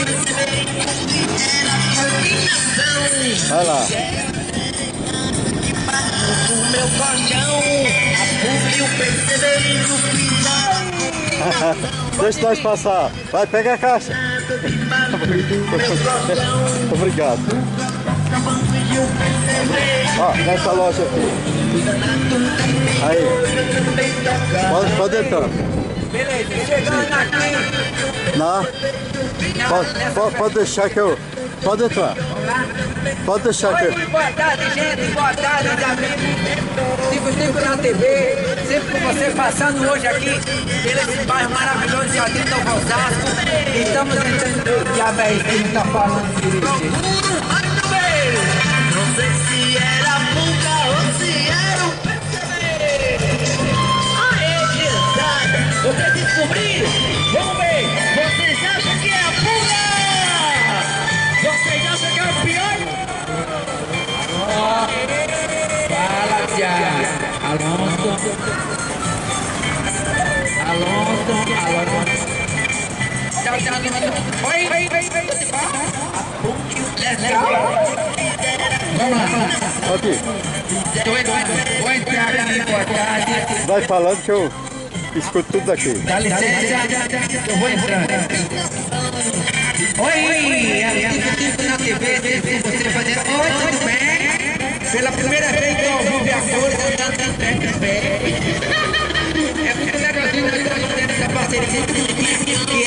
Vai lá. O meu colchão, a PUC perceberem no final. Deixa nós passar. Vai, pega a caixa. Obrigado. Ó, nessa loja aqui. Aí. Pode entrar. Beleza, chegando aqui. Pode deixar que eu... Pode entrar. Pode deixar que eu... Oi, boa tarde, gente. Boa tarde, amigos. Tico na TV. Sempre com você passando hoje aqui pelo bairro maravilhoso de Jardim do Osasco. Estamos entrando. Já bem, ele não tá falando direito. Não sei se era pulga ou se era um perceber. Aê, criançada, vocês descobriram? Vamos ver, vocês acham que é a pulga? Vocês acham que é o pior? Fala, Tiago. Alonso. Tchau. Oi. Vamos lá. Aqui. Oi, Tiago. Boa tarde. Vai falando que eu escuto tudo daqui. Dá licença, eu vou entrando. Oi, Tico na TV, você fazendo. Oi, tudo bem? Pela primeira vez que eu ouvi a cores, eu já também. É muito legalzinho que eu estou fazendo essa parceria que